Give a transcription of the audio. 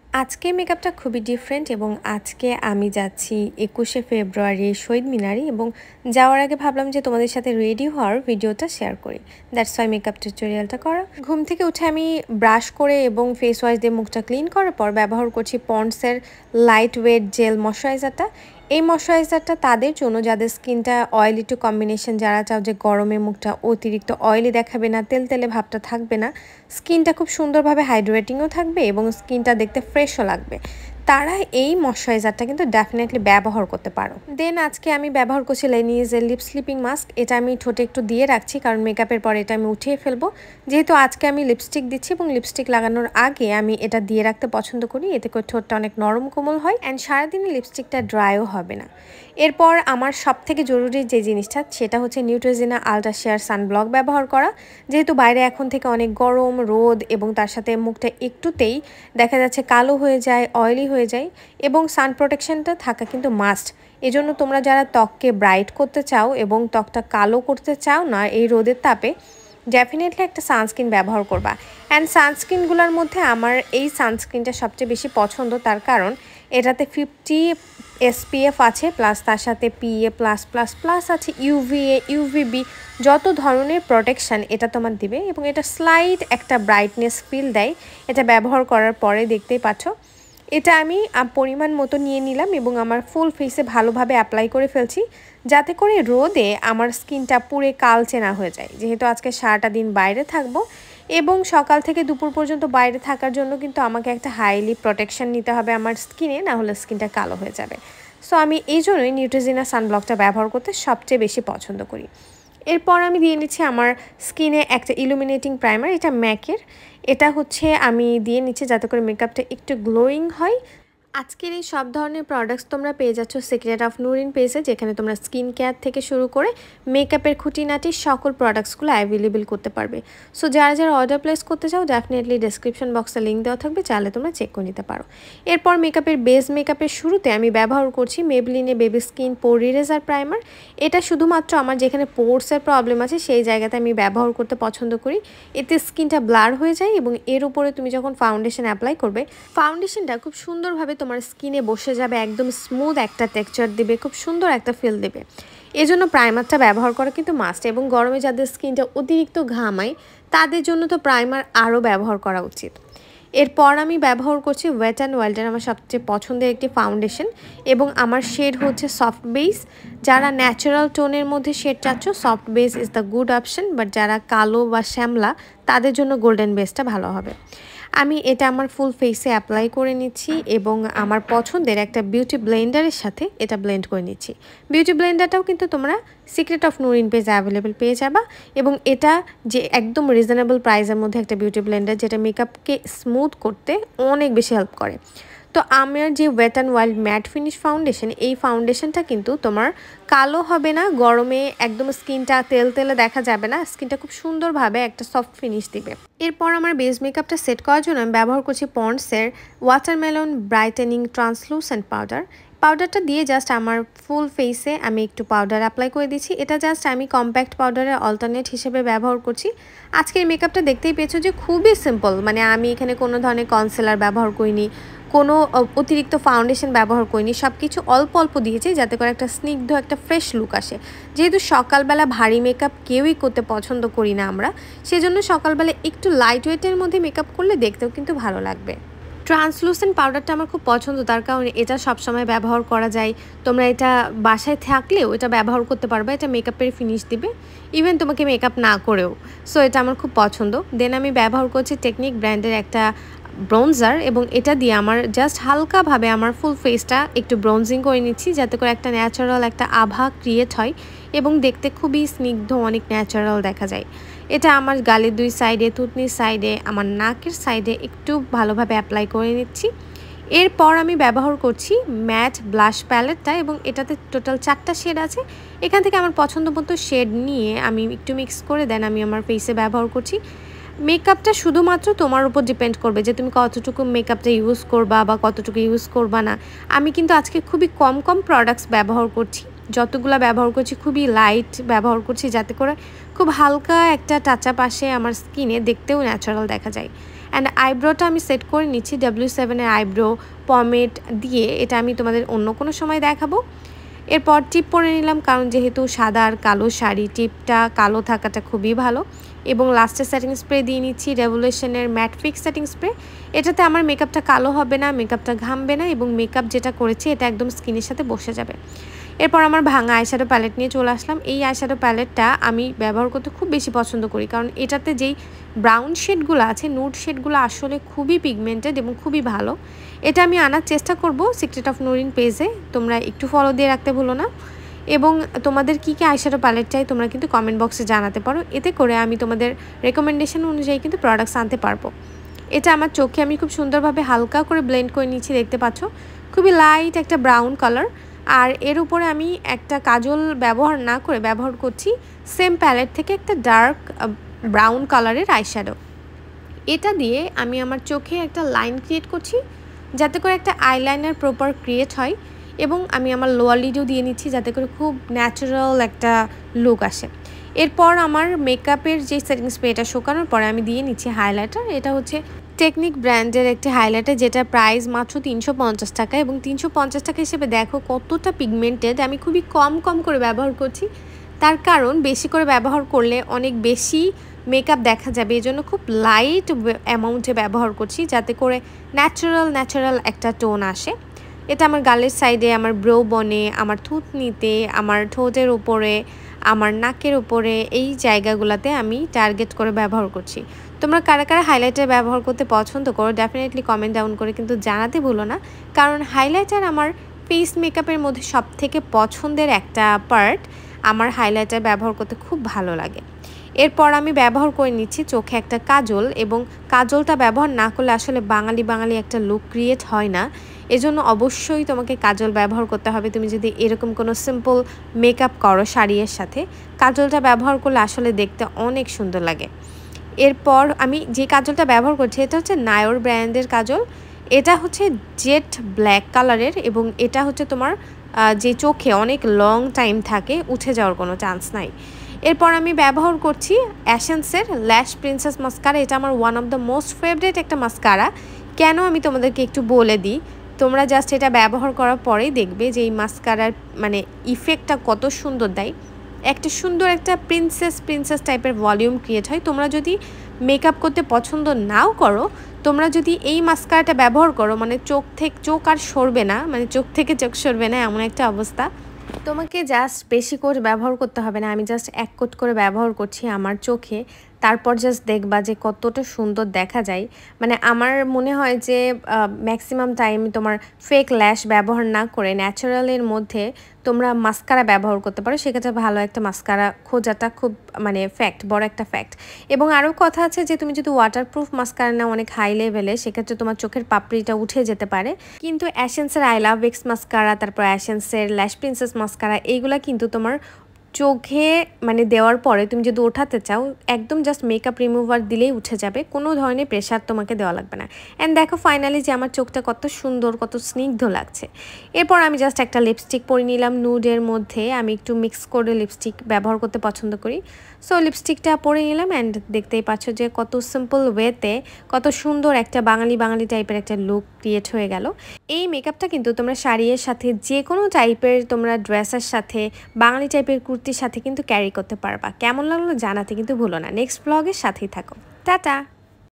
আজকে মেকআপটা খুবই ডিফারেন্ট এবং আজকে আমি যাচ্ছি ২১শে ফেব্রুয়ারি শহীদ মিনারে এবং যাওয়ার আগে ভাবলাম যে তোমাদের সাথে রেডি হওয়ার ভিডিওটা শেয়ার করি। দ্যাটস ওয়াই মেকআপ টিউটোরিয়ালটা করা। ঘুম থেকে উঠে আমি ব্রাশ করে এবং ফেস ওয়াশ দিয়ে মুখটা ক্লিন করার পর ব্যবহার করছি পন্ডসের লাইট ওয়েট জেল ময়শ্চারাইজারটা। এই ময়শ্চারাইজারটা তাদের জন্য যাদের স্কিনটা অয়েলি টু কম্বিনেশন, যারা চাও যে গরমে মুখটা অতিরিক্ত অয়েলি দেখাবে না, তেলতেলে ভাবটা থাকবে না, স্কিনটা খুব সুন্দরভাবে হাইড্রেটিংও থাকবে এবং স্কিনটা দেখতে ফ্রেশও লাগবে, তারা এই ময়শ্চারাইজারটা কিন্তু ডেফিনেটলি ব্যবহার করতে পারো। দেন আজকে আমি ব্যবহার করছি লেনিজের লিপ স্লিপিং মাস্ক। এটা আমি ঠোঁটে একটু দিয়ে রাখছি কারণ মেকআপের পর এটা আমি উঠিয়ে ফেলবো। যেহেতু আজকে আমি লিপস্টিক দিচ্ছি এবং লিপস্টিক লাগানোর আগে আমি এটা দিয়ে রাখতে পছন্দ করি, এতে করে ঠোঁটটা অনেক নরম কোমল হয় অ্যান্ড সারাদিনে লিপস্টিকটা ড্রাইও হবে না। এরপর আমার সবথেকে জরুরি যে জিনিসটা সেটা হচ্ছে নিউট্রিজিনা আলট্রা শেয়ার সানব্লক ব্যবহার করা। যেহেতু বাইরে এখন থেকে অনেক গরম রোদ এবং তার সাথে মুখটা একটুতেই দেখা যাচ্ছে কালো হয়ে যায়, অয়েলি হয়ে যায় এবং সান প্রোটেকশনটা থাকা কিন্তু মাস্ট। এজন্য তোমরা যারা ত্বককে ব্রাইট করতে চাও এবং ত্বকটা কালো করতে চাও না এই রোদের তাপে, ডেফিনেটলি একটা সানস্ক্রিন ব্যবহার করবা। অ্যান্ড সানস্ক্রিনগুলোর মধ্যে আমার এই সানস্ক্রিনটা সবচেয়ে বেশি পছন্দ, তার কারণ এটাতে 50 SPF আছে, প্লাস তার সাথে PA+++ আছে, UVA UVB, যত ধরনের প্রোটেকশান এটা তোমার দিবে এবং এটা স্লাইট একটা ব্রাইটনেস ফিল দেয়। এটা ব্যবহার করার পরে দেখতেই পাচ্ছ এটা আমি পরিমাণ মতো নিয়ে নিলাম এবং আমার ফুল ফেসে ভালোভাবে অ্যাপ্লাই করে ফেলছি, যাতে করে রোদে আমার স্কিনটা পুরে কালচে না হয়ে যায়। যেহেতু আজকে সারাটা দিন বাইরে থাকবো এবং সকাল থেকে দুপুর পর্যন্ত বাইরে থাকার জন্য কিন্তু আমাকে একটা হাইলি প্রোটেকশন নিতে হবে আমার স্কিনে, না হলে স্কিনটা কালো হয়ে যাবে। সো আমি এই জন্যই নিউট্রিজিনা সানব্লকটা ব্যবহার করতে সবচেয়ে বেশি পছন্দ করি। এরপর আমি দিয়ে নিচ্ছি আমার স্কিনে একটা ইলুমিনেটিং প্রাইমার, এটা ম্যাকের। এটা হচ্ছে আমি দিয়ে নিচ্ছি যাতে করে মেকআপটা একটু গ্লোয়িং হয়। আজকের এই সব ধরনের প্রোডাক্টস তোমরা পেয়ে যাচ্ছ সিক্রেট অফ নুরিন পেজে, যেখানে তোমরা স্কিন কেয়ার থেকে শুরু করে মেকআপের খুঁটিনাটি সকল প্রোডাক্টসগুলো অ্যাভেলেবেল করতে পারবে। সো যারা যারা অর্ডার প্লেস করতে চাও ডেফিনেটলি ডেসক্রিপশন বক্সে লিঙ্ক দেওয়া থাকবে, চাইলে তোমরা চেক করে নিতে পারো। এরপর মেকআপের শুরুতে আমি ব্যবহার করছি Maybelline baby skin pore eraser primer. এটা শুধুমাত্র আমার যেখানে পোর্সের প্রবলেম আছে সেই জায়গাতে আমি ব্যবহার করতে পছন্দ করি। এতে স্কিনটা ব্লার হয়ে যায় এবং এর উপরে তুমি যখন ফাউন্ডেশন অ্যাপ্লাই করবে, ফাউন্ডেশনটা খুব সুন্দরভাবে তোমার স্কিনে বসে যাবে, একদম স্মুথ একটা টেক্সচার দিবে, খুব সুন্দর একটা ফিল দেবে। এজন্য প্রাইমারটা ব্যবহার করা কিন্তু মাস্ট এবং গরমে যাদের স্কিনটা অতিরিক্ত ঘামায় তাদের জন্য তো প্রাইমার আরও ব্যবহার করা উচিত। এরপর আমি ব্যবহার করছি ওয়েট অ্যান্ড ওয়াইল্ডের আমার সবচেয়ে পছন্দের একটি ফাউন্ডেশন এবং আমার শেড হচ্ছে সফট বেস। যারা ন্যাচারাল টোনের মধ্যে শেড চাচ্ছ soft base is the good option, but যারা কালো বা শ্যামলা তাদের জন্য গোল্ডেন বেসটা ভালো হবে। আমি এটা আমার ফুল ফেসে অ্যাপ্লাই করে নিচ্ছি এবং আমার পছন্দের একটা বিউটি ব্লেন্ডারের সাথে এটা ব্লেন্ড করে নিচ্ছি। বিউটি ব্লেন্ডারটাও কিন্তু তোমরা সিক্রেট অফ নুরিন পেজে অ্যাভেলেবেল পেয়ে যাবা এবং এটা যে একদম রিজনেবল প্রাইসের মধ্যে একটা বিউটি ব্লেন্ডার, যেটা মেকআপকে স্মুথ করতে অনেক বেশি হেল্প করে। তো আমার যে wet and wild matte finish foundation, এই ফাউন্ডেশনটা কিন্তু তোমার কালো হবে না, গরমে একদম স্কিনটা তেলে দেখা যাবে না, স্কিনটা খুব সুন্দরভাবে একটা সফট ফিনিশ দিবে। এরপর আমার বেস মেকআপটা সেট করার জন্য আমি ব্যবহার করছি পন্ডসের ওয়াটারমেলন ব্রাইটেনিং ট্রান্সলুসেন্ট পাউডার। পাউডারটা দিয়ে জাস্ট আমার ফুল ফেসে আমি একটু পাউডার অ্যাপ্লাই করে দিচ্ছি। এটা জাস্ট আমি কম্প্যাক্ট পাউডারের অল্টারনেট হিসেবে ব্যবহার করছি। আজকের মেকআপটা দেখতেই পেয়েছো যে খুবই সিম্পল, মানে আমি এখানে কোনো ধরনের কনসিলার ব্যবহার করিনি, কোনো অতিরিক্ত ফাউন্ডেশন ব্যবহার করিনি, সব কিছু অল্প অল্প দিয়েছি যাতে করে একটা স্নিগ্ধ একটা ফ্রেশ লুক আসে। যেহেতু সকালবেলা ভারী মেকআপ কেউই করতে পছন্দ করি না আমরা, সেজন্য সকালবেলা একটু লাইট ওয়েটের মধ্যে মেকআপ করলে দেখতেও কিন্তু ভালো লাগবে। ট্রান্সলুসেন্ট পাউডারটা আমার খুব পছন্দ, তার কারণ এটা সবসময় ব্যবহার করা যায়। তোমরা এটা বাসায় থাকলেও এটা ব্যবহার করতে পারবে, এটা মেকআপের ফিনিশ দিবে ইভেন তোমাকে মেকআপ না করেও। সো এটা আমার খুব পছন্দ। দেন আমি ব্যবহার করছি টেকনিক ব্র্যান্ডের একটা ব্রোঞ্জার এবং এটা দিয়ে আমার জাস্ট হালকাভাবে আমার ফুল ফেসটা একটু ব্রোঞ্জিং করে নিচ্ছি, যাতে করে একটা ন্যাচারাল একটা আভা ক্রিয়েট হয় এবং দেখতে খুবই স্নিগ্ধ, অনেক ন্যাচারাল দেখা যায়। এটা আমার গালের দুই সাইডে, থুতনির সাইডে, আমার নাকের সাইডে একটু ভালোভাবে অ্যাপ্লাই করে নিচ্ছি। এরপর আমি ব্যবহার করছি ম্যাট ব্লাশ প্যালেটটা এবং এটাতে টোটাল 4টা শেড আছে। এখান থেকে আমার পছন্দ মতো শেড নিয়ে আমি একটু মিক্স করে দেন আমি আমার ফেসে ব্যবহার করছি। মেকআপটা শুধুমাত্র তোমার উপর ডিপেন্ড করবে যে তুমি কতটুকু মেকআপটা ইউজ করবা বা কতটুকু ইউজ করবা না। আমি কিন্তু আজকে খুবই কম প্রোডাক্টস ব্যবহার করছি, যতগুলো ব্যবহার করছি খুবই লাইট ব্যবহার করছি, যাতে করে খুব হালকা একটা টাচ আপ আসে আমার স্কিনে, দেখতেও ন্যাচারাল দেখা যায়। অ্যান্ড আইব্রোটা আমি সেট করে নিচ্ছি W7-এর আইব্রো পমেড দিয়ে। এটা আমি তোমাদের অন্য কোনো সময় দেখাবো। এরপর টিপ পরে নিলাম, কারণ যেহেতু সাদা আর কালো শাড়ি, টিপটা কালো থাকাটা খুবই ভালো। এবং লাস্টে সেটিং স্প্রে দিয়ে নিচ্ছি রেভলিউশনের ম্যাট ফিক্স সেটিং স্প্রে। এটাতে আমার মেকআপটা কালো হবে না, মেকআপটা ঘামবে না, এবং মেকআপ যেটা করেছি এটা একদম স্কিনের সাথে বসে যাবে। এরপর আমার ভাঙা আইশ্যাডো প্যালেট নিয়ে চলে আসলাম। এই আইশ্যাডো প্যালেটটা আমি ব্যবহার করতে খুব বেশি পছন্দ করি, কারণ এটাতে যেই ব্রাউন শেডগুলো আছে, নুড শেডগুলো আসলে খুবই পিগমেন্টেড এবং খুবই ভালো। এটা আমি আনার চেষ্টা করব সিক্রেট অফ নুরিন পেজে, তোমরা একটু ফলো দিয়ে রাখতে ভুলো না। এবং তোমাদের কী কী আইশ্যাডো প্যালেট চাই তোমরা কিন্তু কমেন্ট বক্সে জানাতে পারো, এতে করে আমি তোমাদের রেকমেন্ডেশন অনুযায়ী কিন্তু প্রোডাক্টস আনতে পারবো। এটা আমার চোখে আমি খুব সুন্দরভাবে হালকা করে ব্লেন্ড করে নিচ্ছি, দেখতে পাচ্ছ খুবই লাইট একটা ব্রাউন কালার। আর এর উপরে আমি একটা কাজল ব্যবহার না করে ব্যবহার করছি সেম প্যালেট থেকে একটা ডার্ক ব্রাউন কালারের আইশ্যাডো। এটা দিয়ে আমি আমার চোখে একটা লাইন ক্রিয়েট করছি, যাতে করে একটা আইলাইনার প্রপার ক্রিয়েট হয়। এবং আমি আমার লোয়ার লিডও দিয়ে নিচ্ছি, যাতে করে খুব ন্যাচারাল একটা লুক আসে। এরপর আমার মেকআপের যে সেটিং স্প্রে, এটা শুকানোর পরে আমি দিয়ে নিচ্ছি হাইলাইটার। এটা হচ্ছে টেকনিক ব্র্যান্ডের একটি হাইলাইটার, যেটা প্রাইস মাত্র 350 টাকা। এবং 350 টাকা হিসেবে দেখো কতটা পিগমেন্টেড। আমি খুবই কম করে ব্যবহার করছি, তার কারণ বেশি করে ব্যবহার করলে অনেক বেশি মেকআপ দেখা যাবে, এই জন্য খুব লাইট অ্যামাউন্টে ব্যবহার করছি, যাতে করে ন্যাচারাল একটা টোন আসে। এটা আমার গালের সাইডে, আমার ব্রো বনে, আমার থুতনিতে, আমার ঠোঁটের উপরে, আমার নাকের উপরে, এই জায়গাগুলোতে আমি টার্গেট করে ব্যবহার করছি। তোমরা কারা কারা হাইলাইটার ব্যবহার করতে পছন্দ করো ডেফিনেটলি কমেন্ট ডাউন করে কিন্তু জানাতে ভুলো না, কারণ হাইলাইটার আমার ফেস মেকআপের মধ্যে সবথেকে পছন্দের একটা পার্ট। আমার হাইলাইটার ব্যবহার করতে খুব ভালো লাগে। এরপর আমি ব্যবহার করে নিচ্ছি চোখে একটা কাজল, এবং কাজলটা ব্যবহার না করলে আসলে বাঙালি একটা লুক ক্রিয়েট হয় না। এজন্য অবশ্যই তোমাকে কাজল ব্যবহার করতে হবে। তুমি যদি এরকম কোনো সিম্পল মেকআপ করো শাড়ির সাথে, কাজলটা ব্যবহার করলে আসলে দেখতে অনেক সুন্দর লাগে। এরপর আমি যে কাজলটা ব্যবহার করছি, এটা হচ্ছে নায়োর ব্র্যান্ডের কাজল। এটা হচ্ছে জেট ব্ল্যাক কালারের, এবং এটা হচ্ছে তোমার যে চোখে অনেক লং টাইম থাকে, উঠে যাওয়ার কোনো চান্স নাই। এরপর আমি ব্যবহার করছি অ্যাসেন্সের ল্যাশ প্রিন্সেস মাস্কারা। এটা আমার one of the most favourite একটা মাস্কারা। কেন আমি তোমাদেরকে একটু বলে দিই, তোমরা জাস্ট এটা ব্যবহার করার পরেই দেখবে যে এই মাস্কারার মানে ইফেক্টটা কত সুন্দর দেয়। একটা সুন্দর একটা প্রিন্সেস টাইপের ভলিউম ক্রিয়েট হয়। তোমরা যদি মেকআপ করতে পছন্দ নাও করো, তোমরা যদি এই মাস্কারাটা ব্যবহার করো, মানে চোখ আর সরবে না, মানে চোখ থেকে চোখ সরবে না, এমন একটা অবস্থা। তোমাকে জাস্ট বেশি করে ব্যবহার করতে হবে না, আমি জাস্ট এক কোট করে ব্যবহার করছি আমার চোখে। তারপর জাস্ট দেখবা যে কতটা সুন্দর দেখা যায়। মানে আমার মনে হয় যে ম্যাক্সিমাম টাইম তোমার ফেক ল্যাশ ব্যবহার না করে ন্যাচারালের মধ্যে তোমরা মাস্কারা ব্যবহার করতে পারো, সেক্ষেত্রে ভালো একটা মাস্কারা খোঁজাটা খুব মানে বড় একটা ফ্যাক্ট। এবং আরও কথা আছে যে তুমি যদি ওয়াটারপ্রুফ মাস্কারা নাও অনেক হাই লেভেলে, সেক্ষেত্রে তোমার চোখের পাপড়িটা উঠে যেতে পারে। কিন্তু অ্যাসেন্সের আই লাভ এক্স মাস্কারা, তারপর অ্যাসেন্সের ল্যাশ প্রিন্সেস মাস্কারা, এইগুলা কিন্তু তোমার চোখে মানে দেওয়ার পরে তুমি যদি ওঠাতে চাও, একদম জাস্ট মেকআপ রিমুভার দিলেই উঠে যাবে, কোনো ধরনের প্রেশার তোমাকে দেওয়া লাগবে না। অ্যান্ড দেখো ফাইনালি যে আমার চোখটা কত সুন্দর, কত স্নিগ্ধ লাগছে। এরপর আমি জাস্ট একটা লিপস্টিক পরে নিলাম নুডের মধ্যে। আমি একটু মিক্স করে লিপস্টিক ব্যবহার করতে পছন্দ করি, সো লিপস্টিকটা পরে নিলাম। অ্যান্ড দেখতেই পাচ্ছ যে কত সিম্পল ওয়েতে কত সুন্দর একটা বাঙালি টাইপের একটা লুক ক্রিয়েট হয়ে গেল। এই মেকআপটা কিন্তু তোমরা শাড়ির সাথে, যে কোনো টাইপের তোমরা ড্রেসের সাথে, বাঙালি টাইপের কুর্তির সাথে কিন্তু ক্যারি করতে পারবা। কেমন লাগলো জানাতে কিন্তু ভুলো না। নেক্সট ব্লগের সাথেই থাকো। টাটা।